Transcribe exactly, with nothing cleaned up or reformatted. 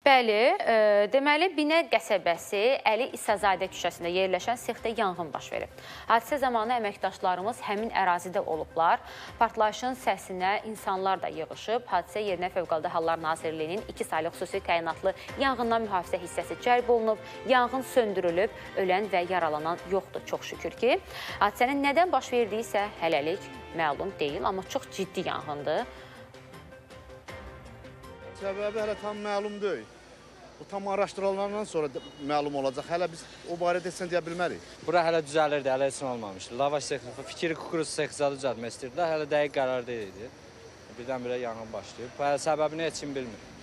Bəli, e, deməli Binə qəsəbəsi Əli İsazadə küçəsində yerləşən sexdə yanğın baş verib. Hadisə zamanı əməkdaşlarımız həmin ərazidə olublar. Partlayışın səsinə insanlar da yığışıb. Hadisə yerinə Fövqəladə Hallar Nazirliyinin iki saylı xüsusi təyinatlı yanğından mühafizə hissəsi cəlb olunub. Yanğın söndürülüb, ölən və yaralanan yoxdur çox şükür ki. Hadisənin nədən baş verdiyi isə hələlik məlum deyil, amma çox ciddi yanğındır. Səbəbi hələ tam məlum deyil. Bu tam araşdırılandan sonra məlum olacaq. Hələ biz o barədə sən deyə bilmərik. Bura hələ düzəlirdi, hələ heç nə olmamışdı. Lavaş sexi, fikri kukuruz sexzadı düzəltmək istəyirdilər. Hələ dəqiq qərar deyildi. Birdən-birə yanğın başlayıb. Hələ səbəbini heç kim bilmir.